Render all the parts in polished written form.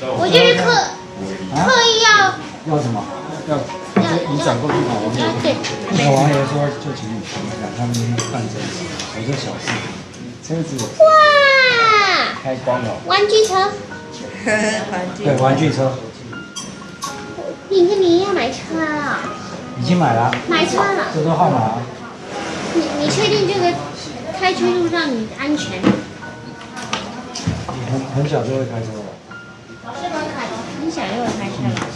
我就是刻意要什么？要你转过去吧，王爷。 对。 那王爷说就请你停一下，他们办这事，我这小事。车子。 哇！ 开光了。 玩具车。 对，玩具车。 你跟你要买车了？ 已经买了。 买车了。 这是号码。 你确定这个开车路上你安全？ 你很小就会开车了。 是吗？很小就会开车了。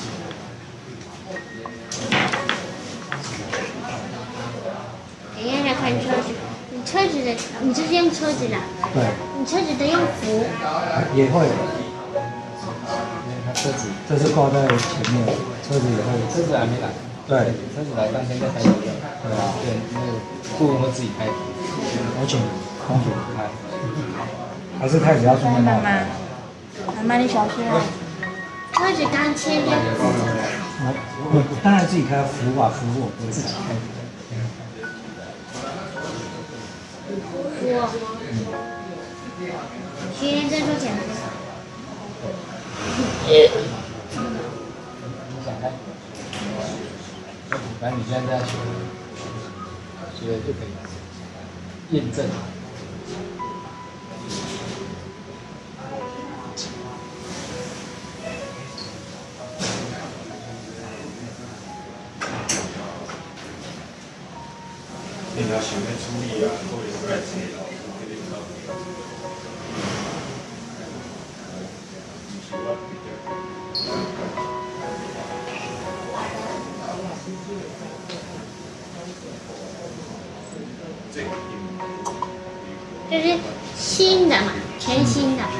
等一下再看车子，你车子的，你这是用车子的？ 对。 你车子得用扶？ 也会。车子，这是挂在前面，车子也会。 车子还没来。对，车子来当天再开车。对啊，对，那个顾问会自己开。 我请公主开。还是开始要顺便妈妈，妈妈你小心啊！ 车子刚签的。 我当然自己开，扶吧，扶我不会自己开。 我。学员证收钱多少？ 你想开？反正你现在在学，学了就可以验证。 你要想要处理啊，或者是盖之类的，肯定要。 这是新的嘛，全新的。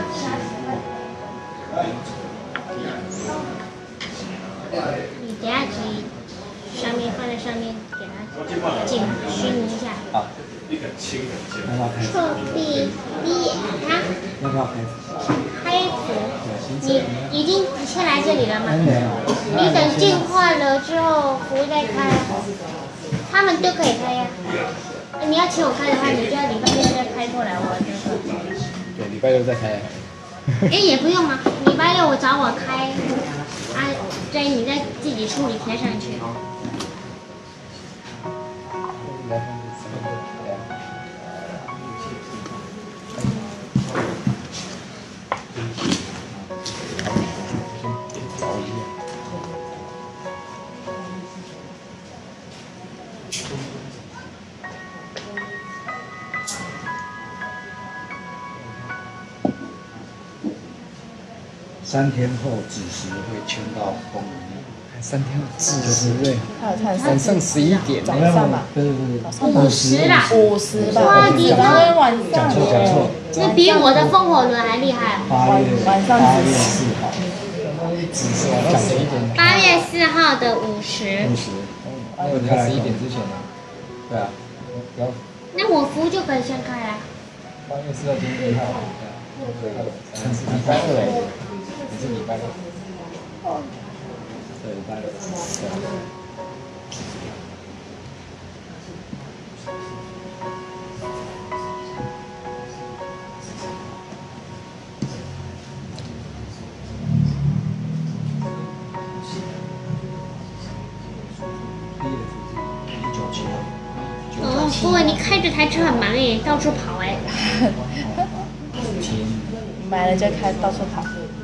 你等下可以上面放在上面，给它熏一下。 好。 错币一它。 要不要开？ 开服。你已经先来这里了吗？ 没有。 你等进化了之后服再开，他们都可以开呀。你要请我开的话，你就要礼拜六再开过来，我这个。 对，礼拜六再开。 哎，也不用啊，礼拜六找我开，啊，对，你再自己处理贴上去。 3天后子时会签到风里。 3天后子时对。 还有看晚上11点。 早上吧。 对 50啦。 50吧。 哇，你刚晚上。 讲错。 这比我的风火轮还厉害。 8月4号。 讲11点。 8月4号的50。 那你要11点之前呢？对啊。不要。 那我服就可以先开啊。 8月4号今天1号。礼拜二哎。你是礼拜六。对，礼拜六。 哦，顾问，你开这台车很忙哎，到处跑哎。 买了就开到处跑。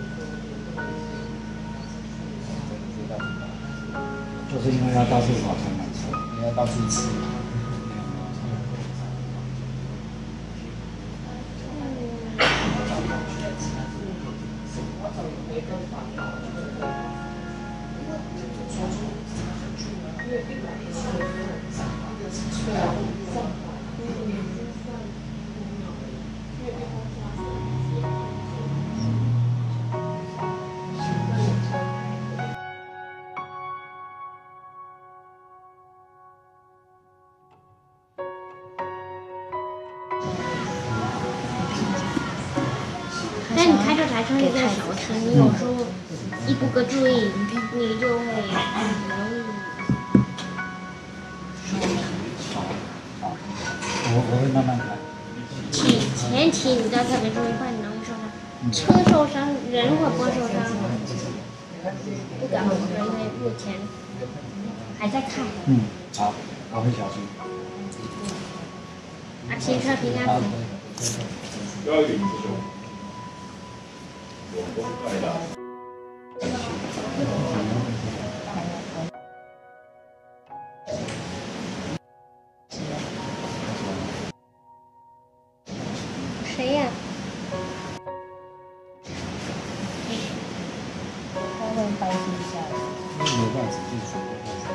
就是因为要到处跑才买车， 你要到处吃。 但你开这台车是在小车，你有时候一不个注意，你就会容易。 我会慢慢开。 前提你都要特别注意，不然你容易受伤。 车受伤，人会不会受伤？不敢说，因为目前还在看。 好，我会小心。 骑车平安。 不要允许我公开的。 谁呀？ 他会担心一下。 没有办法，就是说。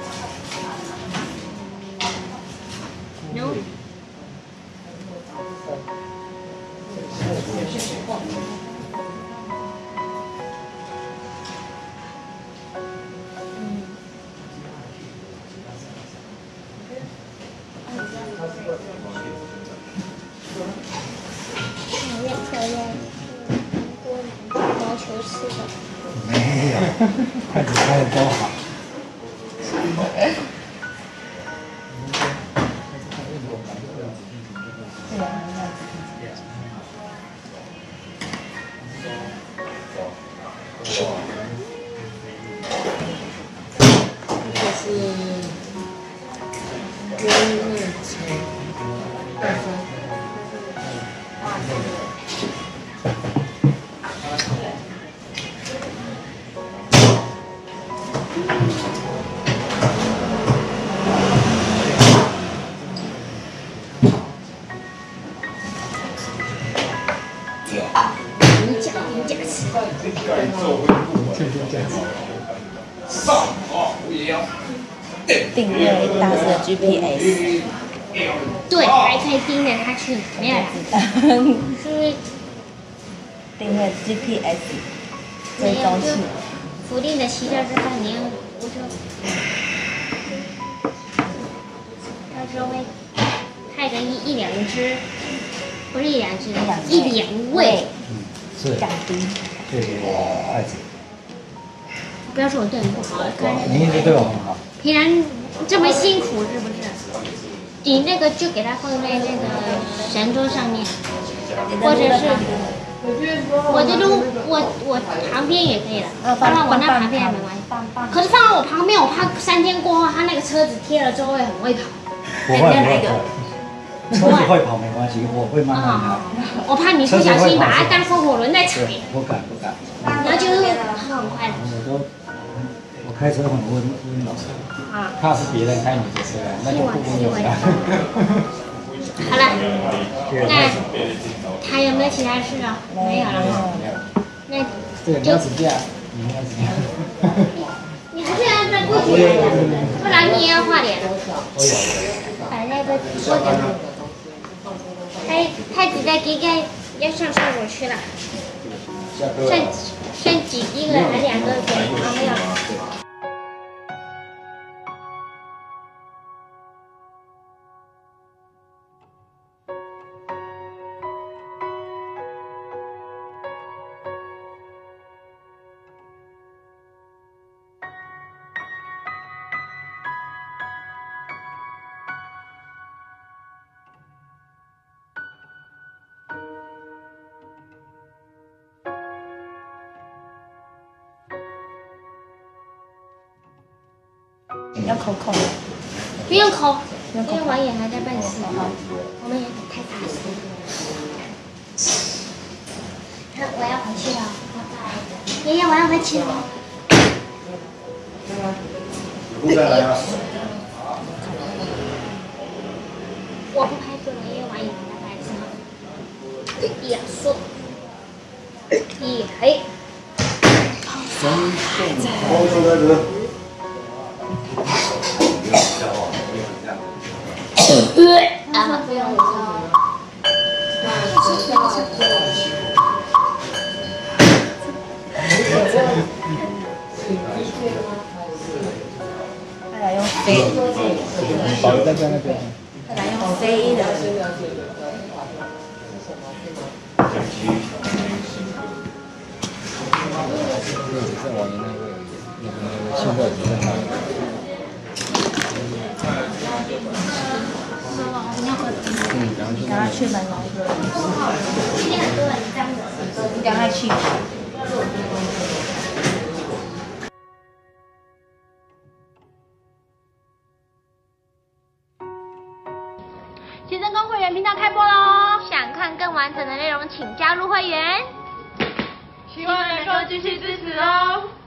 No。毛球吃的。 没有，筷子开的都好。 定位大致的 GPS， 对，还可以盯着它去哪面。是定位 GPS 追踪器。 否定的骑车之后，你要扶车，到时候会派个一两只，不是一两只，一两位。 是。 降低。 对筷子。 不要说我对你不好， 你一直对我很好。 平常这么辛苦是不是？你那个就给它放在那个神桌上面，或者是我的路，我旁边也可以了，放到我那旁边也没关系。可是放到我旁边，我怕3天过后，它那个车子贴了之后会很会跑。 不会不会。车子会跑没关系，我会慢慢开。 我怕你不小心把它当风火轮在踩。 不敢不敢。 然后就很快的。 我开车很温柔。怕是别人开你的车，那就不温柔了。 好了，那还有没有其他事啊？没有了哈。那这个你要指甲，你要指甲。 你还是要再过几天，不然你也要画脸。把那个桌子。太子在给要上厕所去了，剩一个还2个给啊没有。 要口口。 不用抠，因为王爷还在办事，我们也太大声。我要回去了，爷爷，我要回去了。 再来啊！ 我不拍摄了，因为王爷还在办事。也说，也嘿。 光速开始。 啊，不用了。 他来用飞， 保留在那边。 他来用飞的。 在往年那个现在只剩下。 然后去门楼。 今天很多人这样子。 一点爱气。 新增公会员频道开播喽！想看更完整的内容，请加入会员。 希望能够继续支持哦。